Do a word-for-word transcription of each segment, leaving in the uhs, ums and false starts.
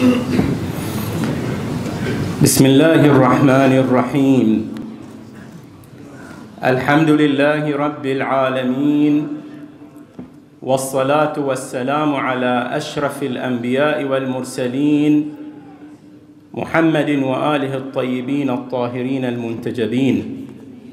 بسم الله الرحمن الرحيم. الحمد لله رب العالمين، والصلاة والسلام على أشرف الأنبياء والمرسلين محمد وآله الطيبين الطاهرين المنتجبين.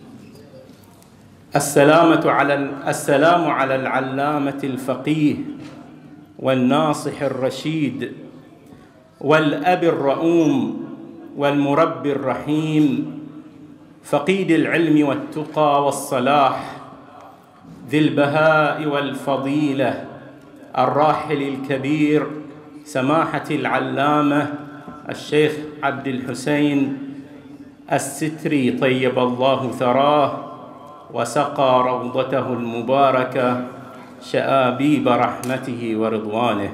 السلامة على السلام على العلامة الفقيه والناصح الرشيد والأب الرؤوم والمربي الرحيم، فقيد العلم والتقى والصلاح، ذي البهاء والفضيلة، الراحل الكبير سماحة العلامة الشيخ عبد الحسين الستري طيب الله ثراه وسقى روضته المباركة شآبيب رحمته ورضوانه.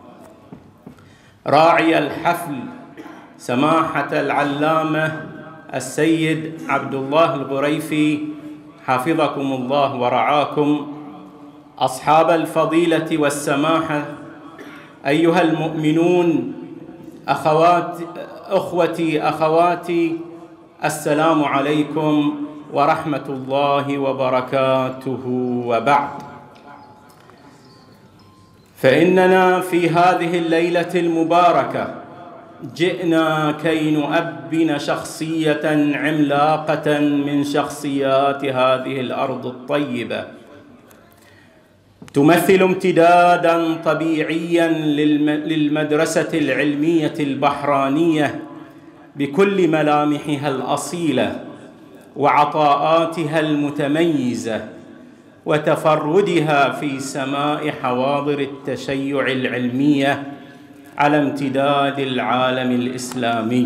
راعي الحفل سماحة العلامة السيد عبد الله الغريفي حفظكم الله ورعاكم. أصحاب الفضيلة والسماحة، أيها المؤمنون، أخوات أخوتي أخواتي، السلام عليكم ورحمة الله وبركاته. وبعد، فإننا في هذه الليلة المباركة جئنا كي نؤبن شخصية عملاقة من شخصيات هذه الأرض الطيبة، تمثل امتداداً طبيعياً للمدرسة العلمية البحرانية بكل ملامحها الأصيلة وعطاءاتها المتميزة وتفردها في سماء حواضر التشيع العلمية على امتداد العالم الإسلامي.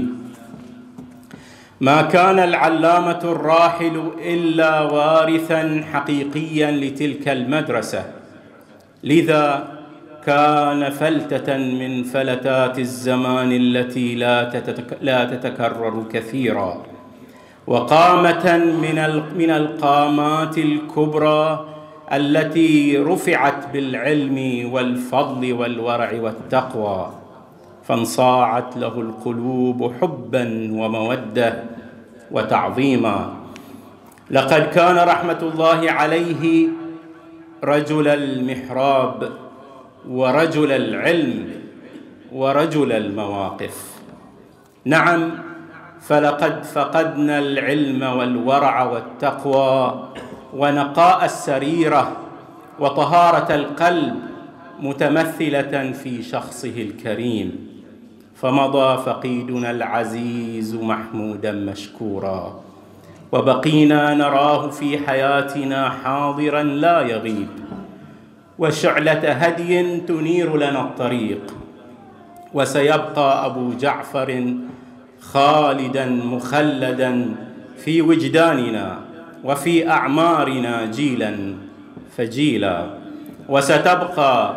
ما كان العلامة الراحل إلا وارثاً حقيقياً لتلك المدرسة، لذا كان فلتة من فلتات الزمان التي لا تتكرر كثيراً، وقامة من القامات الكبرى التي رفعت بالعلم والفضل والورع والتقوى، فانصاعت له القلوب حباً ومودة وتعظيما. لقد كان رحمة الله عليه رجل المحراب ورجل العلم ورجل المواقف. نعم، فلقد فقدنا العلم والورع والتقوى ونقاء السريرة وطهارة القلب متمثلة في شخصه الكريم، فمضى فقيدنا العزيز محموداً مشكوراً، وبقينا نراه في حياتنا حاضراً لا يغيب، وشعلة هدي تنير لنا الطريق. وسيبقى أبو جعفر خالداً مخلداً في وجداننا وفي أعمارنا جيلاً فجيلاً، وستبقى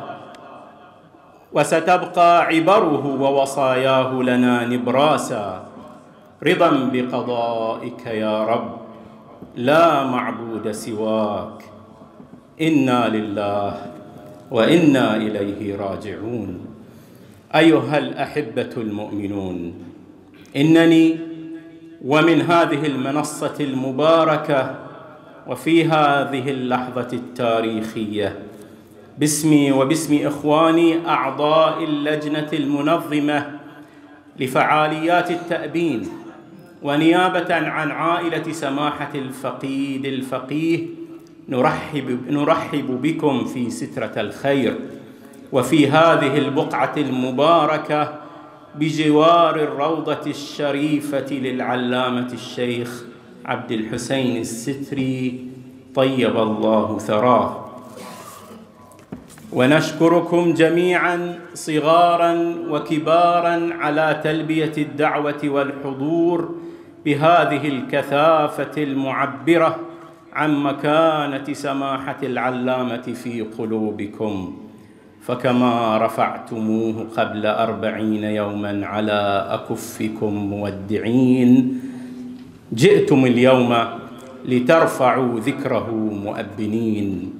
وستبقى عبره ووصاياه لنا نبراسا. رضاً بقضائك يا رب، لا معبود سواك، إنا لله وإنا إليه راجعون. أيها الأحبة المؤمنون، إنني ومن هذه المنصة المباركة وفي هذه اللحظة التاريخية باسمي وباسم إخواني أعضاء اللجنة المنظمة لفعاليات التأبين، ونيابة عن عائلة سماحة الفقيد الفقيه، نرحب, نرحب بكم في سترة الخير وفي هذه البقعة المباركة بجوار الروضة الشريفة للعلامة الشيخ عبد الحسين الستري طيب الله ثراه. ونشكركم جميعاً صغاراً وكباراً على تلبية الدعوة والحضور بهذه الكثافة المعبرة عن مكانة سماحة العلامة في قلوبكم، فكما رفعتموه قبل أربعين يوماً على أكفكم مودعين، جئتم اليوم لترفعوا ذكره مؤبنين.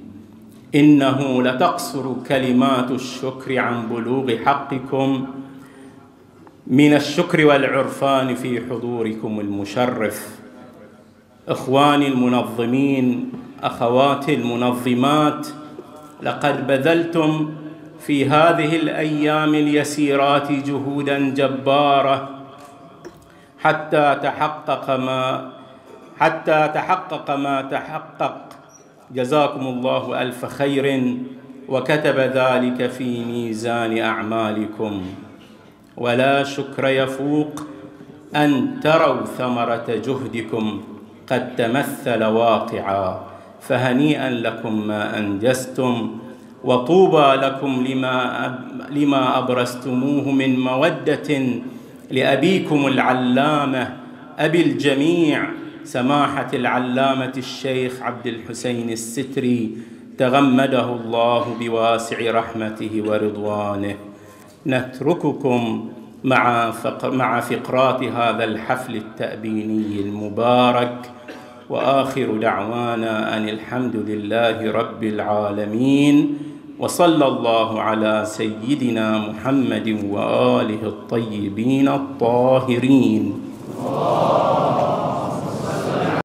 إنه لتقصر كلمات الشكر عن بلوغ حقكم من الشكر والعرفان في حضوركم المشرف. إخواني المنظمين، أخواتي المنظمات، لقد بذلتم في هذه الأيام اليسيرات جهوداً جبارة حتى تحقق ما حتى تحقق ما تحقق. جزاكم الله ألف خير، وكتب ذلك في ميزان أعمالكم. ولا شكر يفوق أن تروا ثمرة جهدكم قد تمثل واقعا، فهنيئا لكم ما أنجزتم، وطوبى لكم لما, لما أبرزتموه من مودة لأبيكم العلامة أبي الجميع سماحة العلامة الشيخ عبد الحسين الستري، تغمده الله بواسع رحمته ورضوانه. نترككم مع مع فقرات هذا الحفل التأبيني المبارك، وآخر دعوانا أن الحمد لله رب العالمين، وصلى الله على سيدنا محمد وآله الطيبين الطاهرين.